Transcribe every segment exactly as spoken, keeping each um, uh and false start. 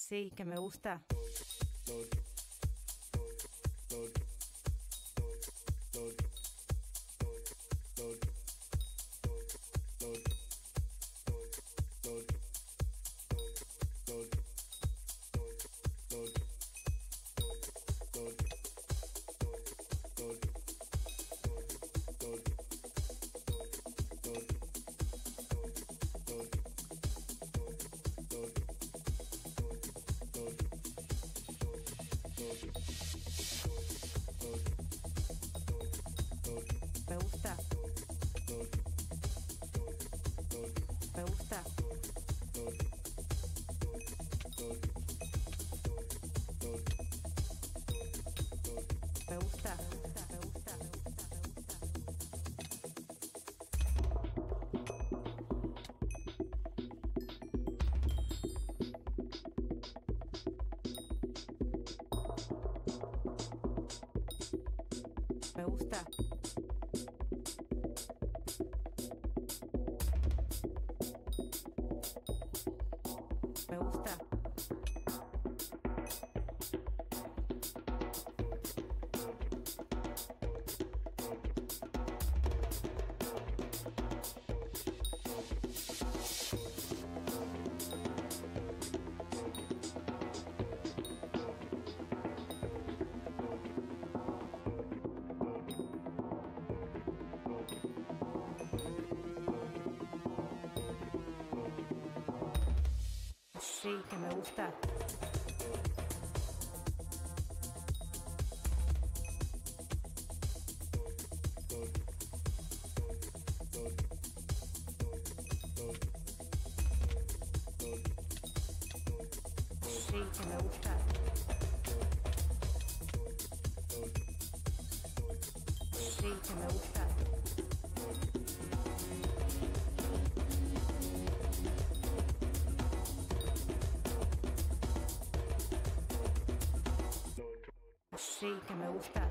Sí, que me gusta. Me gusta. Me gusta. Me gusta. Me gusta. Me gusta. Me gusta. Sí, que me gusta. Sí, que me gusta. Sí, que me gusta. Sí, que me gusta.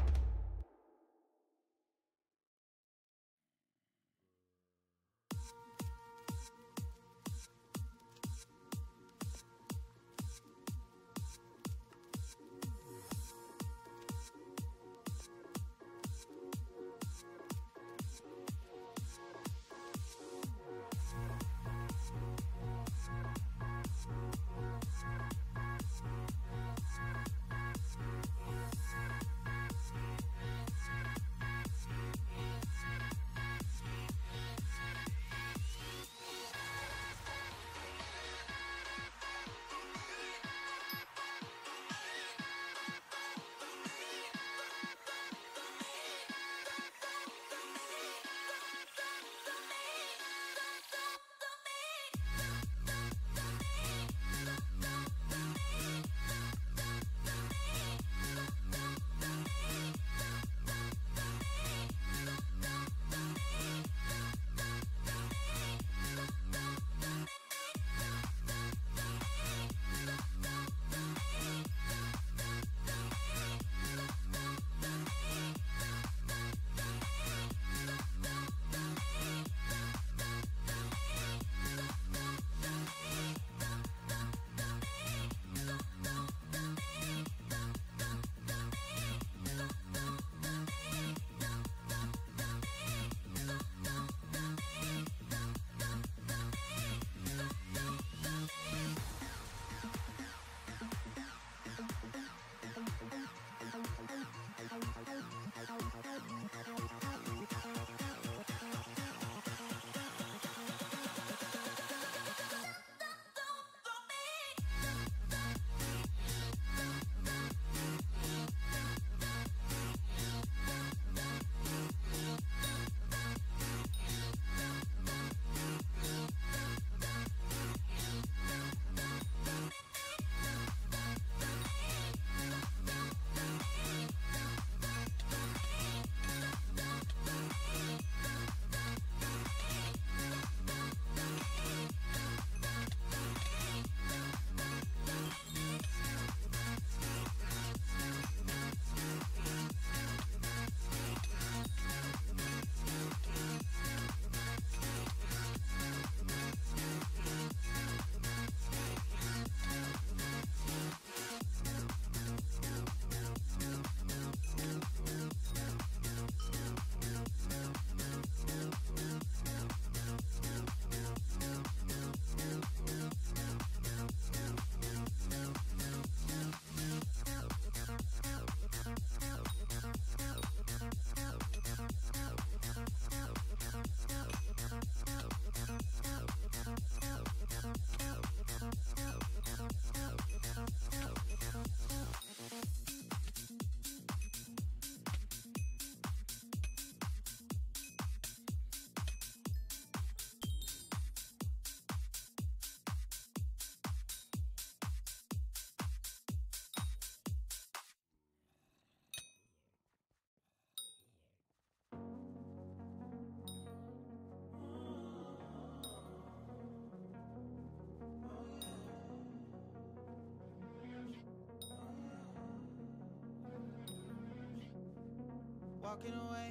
walking away.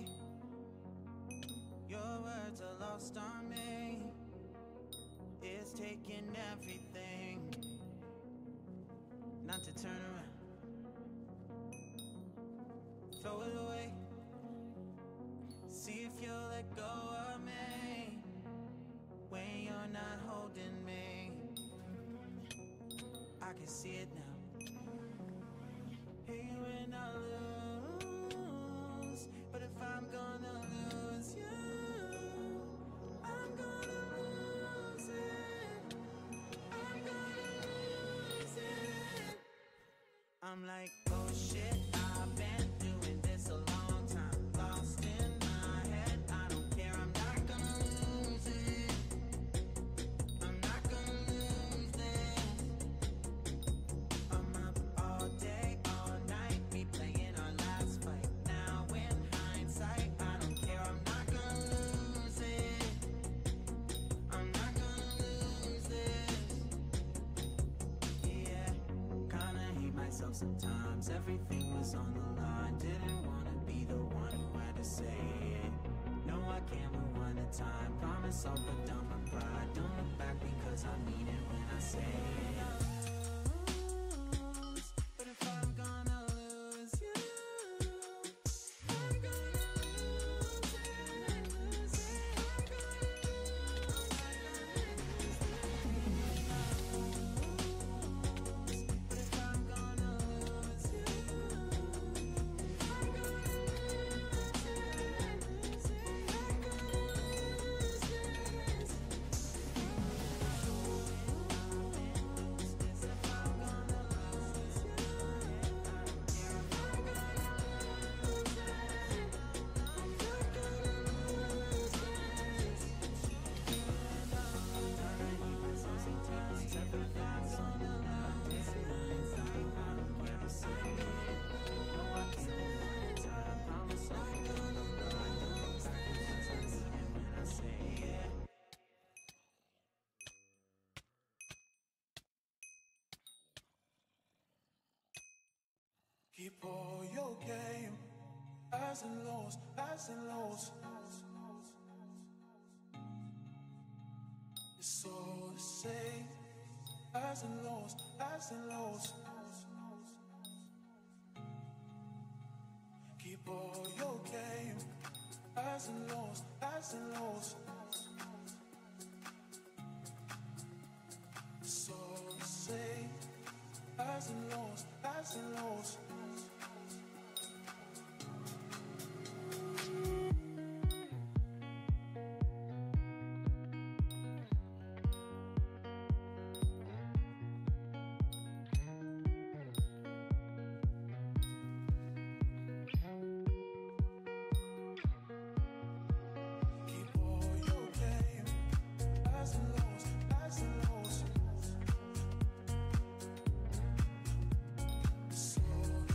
Your words are lost on me. It's taking everything not to turn around. Throw it away. See if you'll let go of me when you're not holding me. I can see it now. Hey, when I lose, but if I'm gonna lose you, I'm gonna lose it. I'm gonna lose it. I'm like, oh shit, I've been doing this a long time. Lost in my head, I don't care, I'm not gonna lose it. I'm not gonna lose this. I'm up all day, all night, replaying our last fight. Now in hindsight, I don't care, I'm not gonna lose it. I'm not gonna lose this. Yeah, kinda hate myself sometimes. Everything was on the line. Didn't wanna be the one who had to say it. No, I can't rewind the time. Promise I'll put down my pride. Don't look back because I mean it when I say it. But if I'm gonna lose you, I'm gonna lose it. I'm gonna lose it. But if I'm gonna lose you, I'm gonna lose it. I'm gonna lose this. If I'm gonna lose you, I'm gonna lose it. I'm not gonna lose this. Gotta hate myself sometimes. Everything's on the line. Inside, I don't care to say it. No, I can't rewind the time. Promise I'm gonna lie. Don't look back because I mean it when I say it. Keep all your game, highs and lows, highs and lows. It's all the same, highs and lows, highs and lows. Keep all your game, highs and lows, highs and lows. It's all the same, highs and lows, highs and lows. Keep all your game, highs and lows, highs and lows. It's all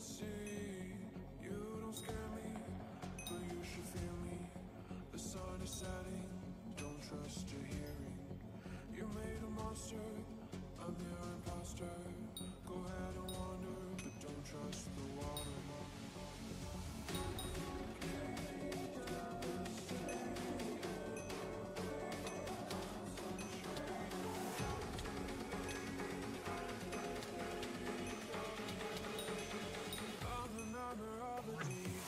see. You don't scare me, but you should fear me. The sun is setting, don't trust your hearing. You made a monster, I'm your imposter. Go ahead and wander, but don't trust the water. I'm the nightmare of a thief.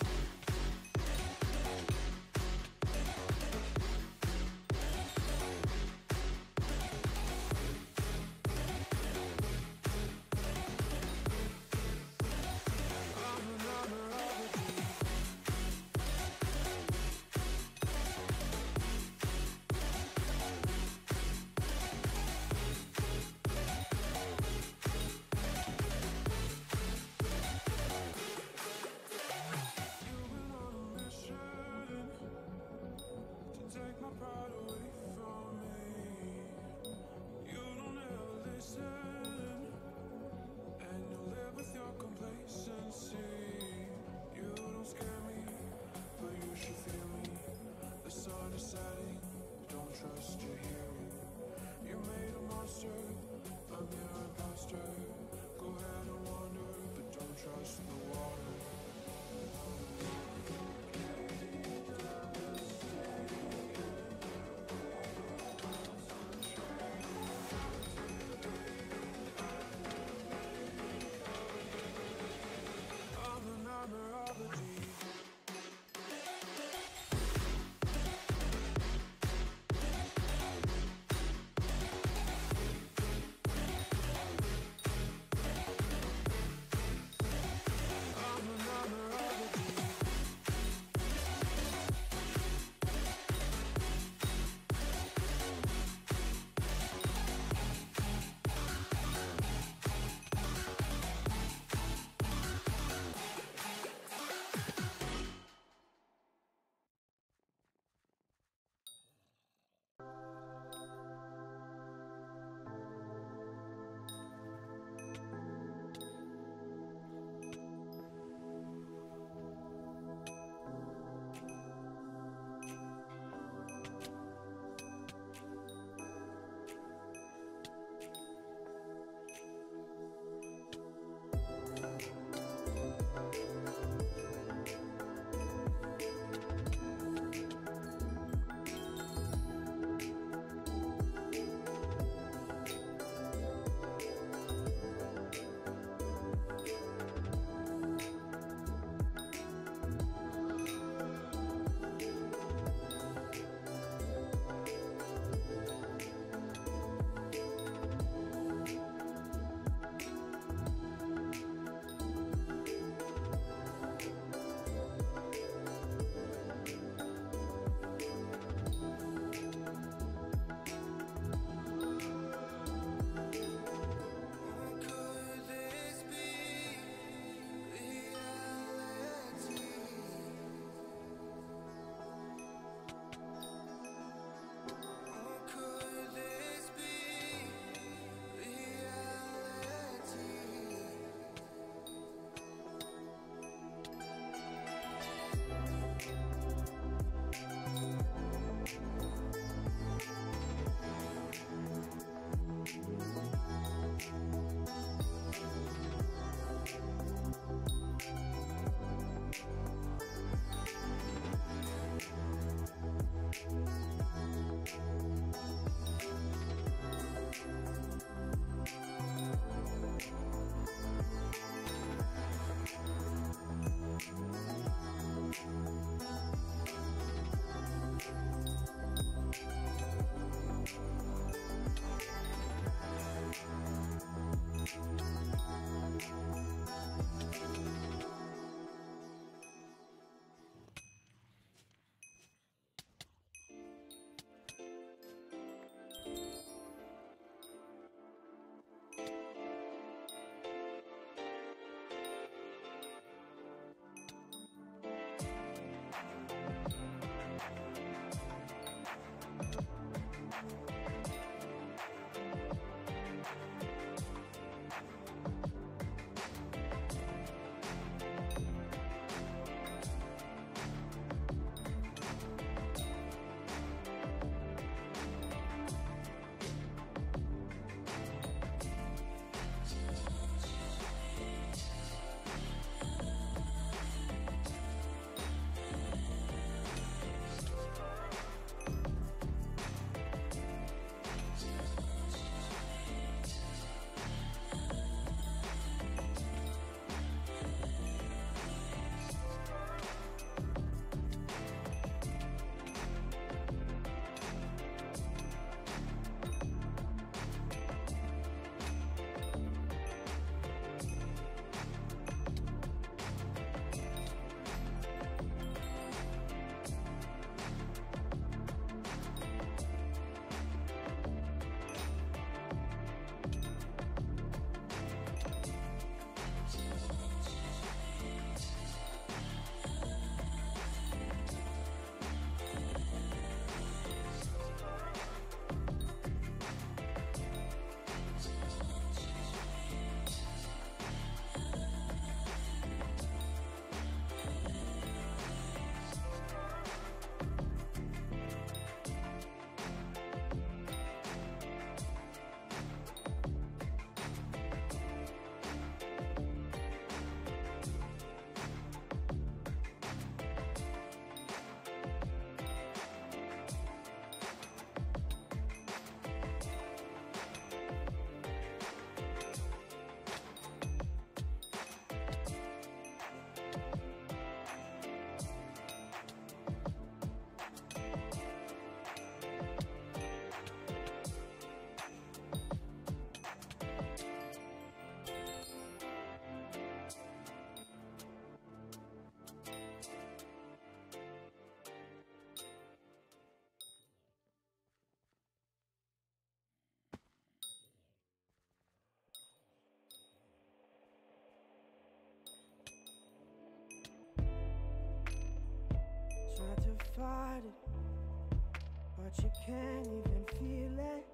about it, but you can't even feel it.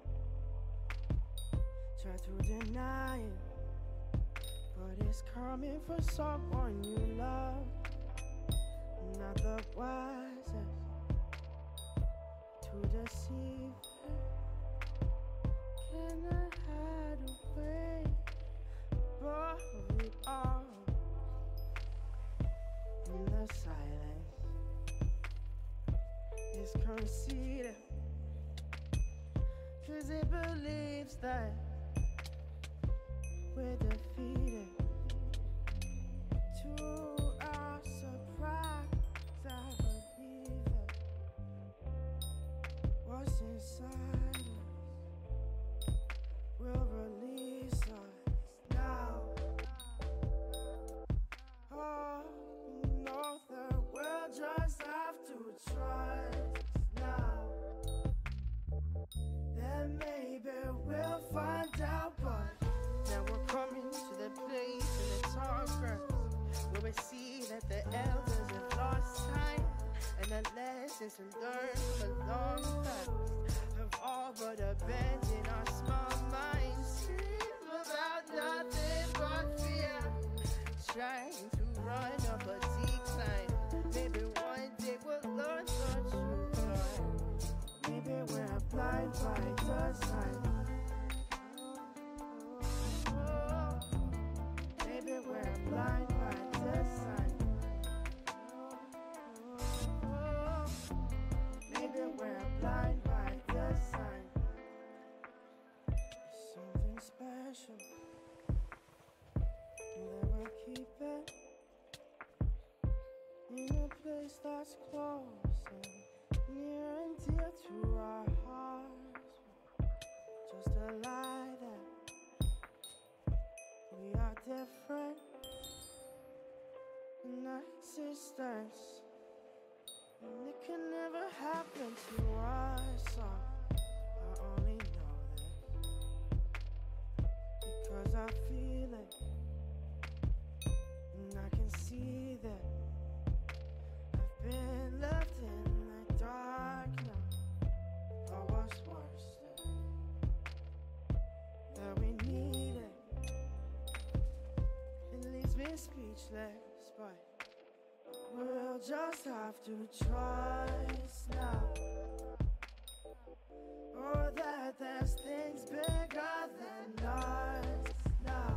Try to deny it, but it's coming for someone you love. Not the wisest to deceive her. Can I hide away above it all? In the silence is conceited, 'cause it believes that we're defeated. To our surprise, I believe that what's inside us will release us now. Oh, no, the world just have to trust now. Then maybe we'll find out, but now we're coming to the place in the tall grass where we see that the elders have lost time, and the lessons to learn from a long past have all but abandoned our small minds. Scream about nothing but fear, trying to run up a decline. Maybe one day we'll learn the truth, but maybe we're blind by design. Maybe we're blind by design. Maybe we're blind by design. There's something special that we'll keep it in a place that's close and near and dear to our hearts. Just a lie that we are different in existence, and it can never happen to us. So I only know this because I feel it, and I can see that I've been left in the dark now. Or what's worse, that we need it. It leaves me speechless, but we'll just have to trust now. Oh, that there's things bigger than us now.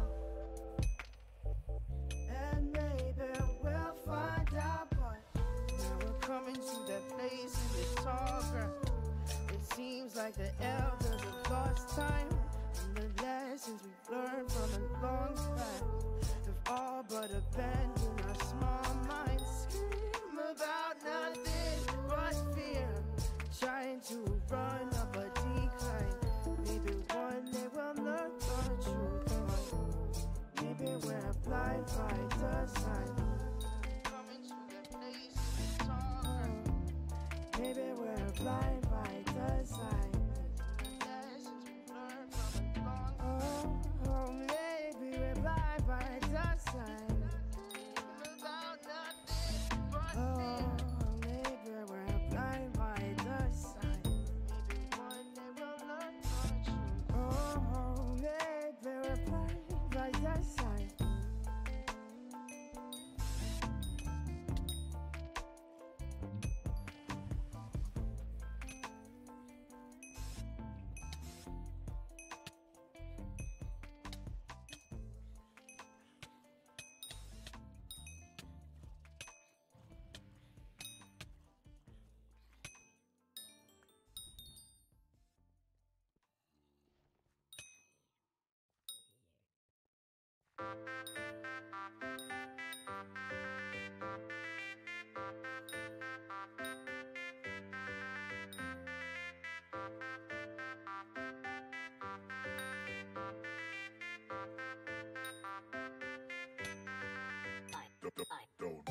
And maybe we'll find out, but now we're coming to that place in the tall grass. It seems like the elders have lost time, and the lessons we've learned from a long past have all but abandoned our small minds. Scream about nothing but fear, trying to run up a decline. Maybe one day we'll learn the truth, but maybe we're blind by design. Coming to the place in the tall grass. Maybe we're blind by design. Lessons we learned from a long time. Oh, oh, maybe we're blind by design. About nothing but fear. Oh, maybe we're blind by design. Maybe one day we'll learn the truth. Oh, maybe we're blind by design. Don't.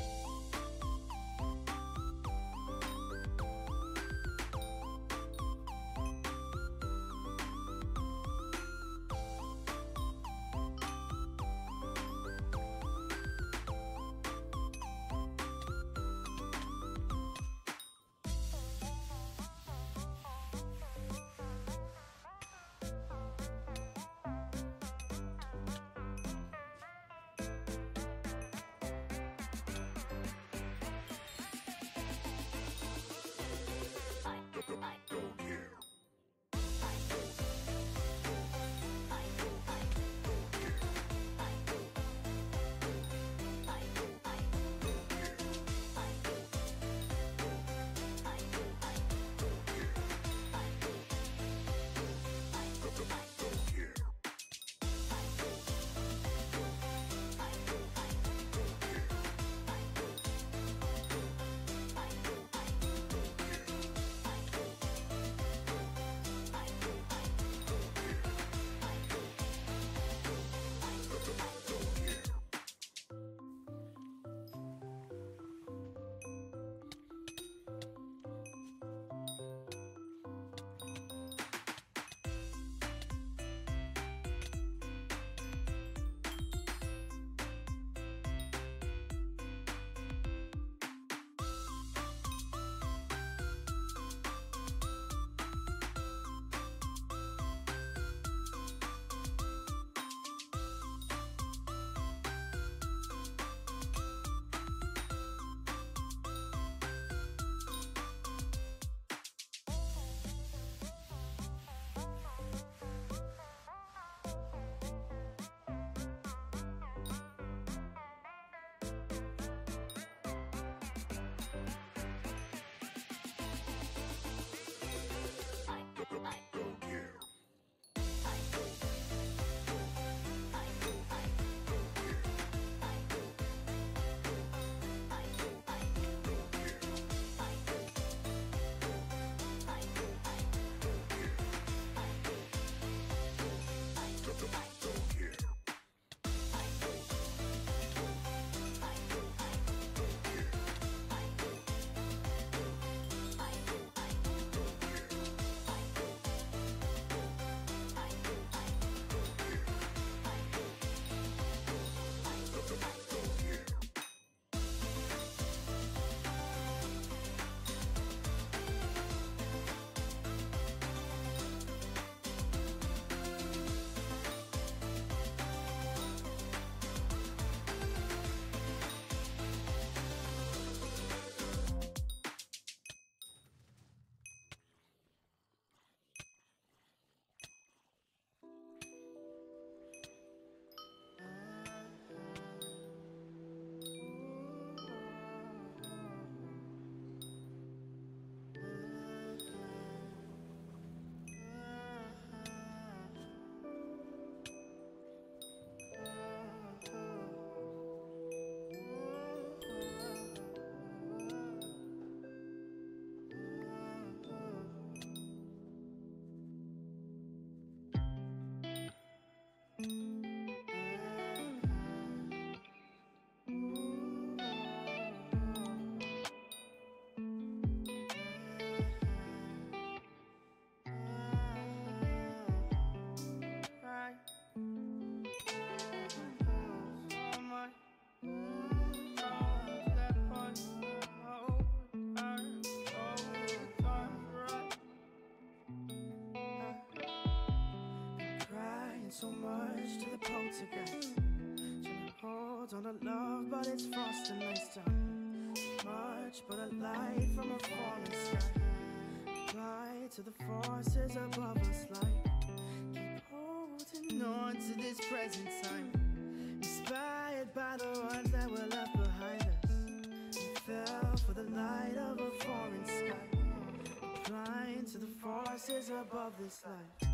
it's frost and nice time. Much but a light from a falling sky. Fly to the forces above us like. Keep holding on to this present time. Inspired by the ones that were left behind us. We fell for the light of a foreign sky. Flying to the forces above this life.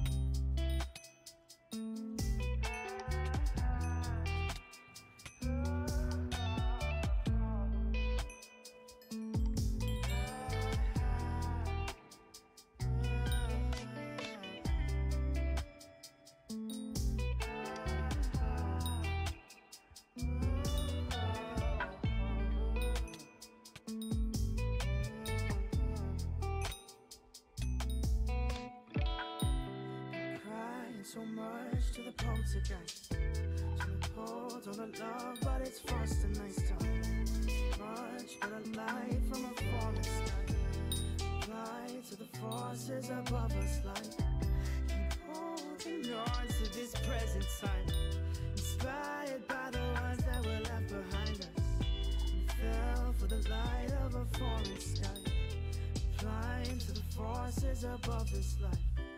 So much to the poltergeist. Trying to hold on the love, but it's frost and nice time. Much but a light from a falling sky. Fly to the forces above us like. Keep holding on to this present time. Inspired by the ones that were left behind us. We fell for the light of a foreign sky. Flying to the forces above this life.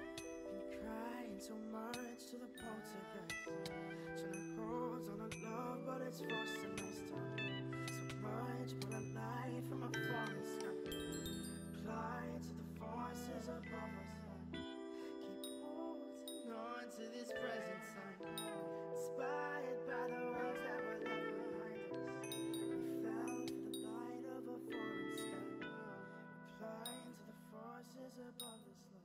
So much to the poltergeist. Trying to hold on a love, but it's frost and nice time. So much but a light from a falling sky. Fly to the forces above us. Keep holding on to this present time. Inspired by the ones that were left behind us. We fell for the light of a foreign sky. Flying to the forces above this life.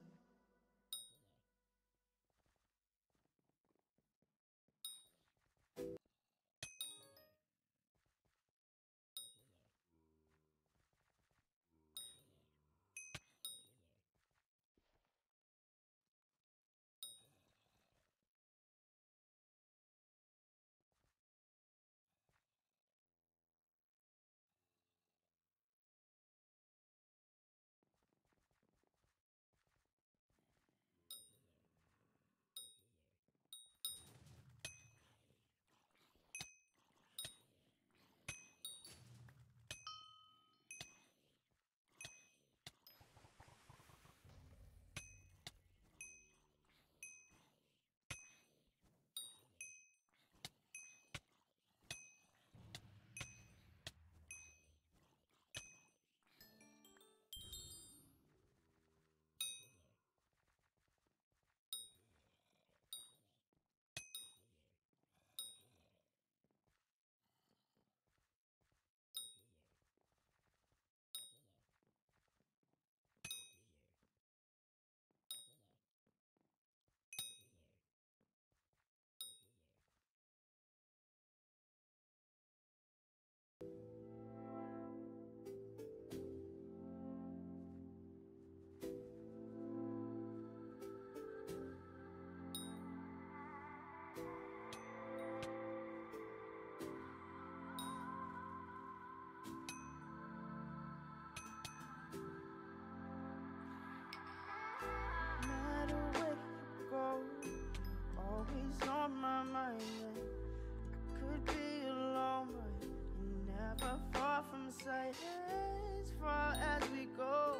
As far as we go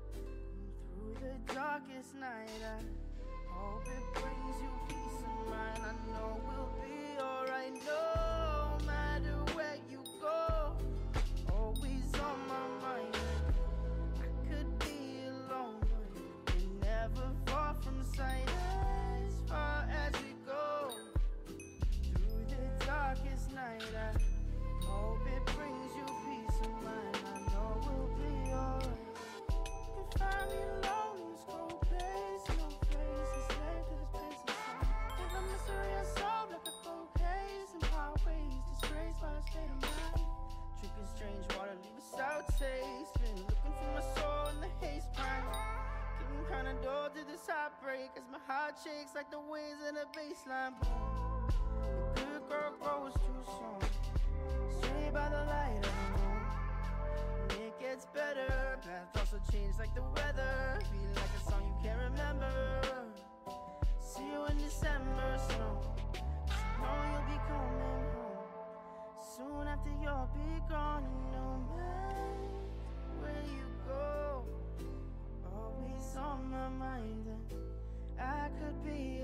through the darkest night, I hope it brings you peace of mind. I know we'll be alright, no matter where you go. Always on my mind. I could be alone, but you're never far from sight. As far as we go through the darkest night, I hope it brings you peace of mind. I know we'll be alright. You find me alone in this cold place, no place to slave to this pace of time. If a mystery I solve like a cold case, and highways disgraced by a state of mind. Drinking strange water, leave a sour taste. Been looking for my soul in the haze pine. Getting kinda dull to this heartbreak as my heart shakes like the waves in a baseline. Boom. The good girl grows too soon. Stay by the light of the moon. And it gets better. Paths also change like the weather. Feel like a song you can't remember. See you in December snow. So know you'll be coming home soon after your be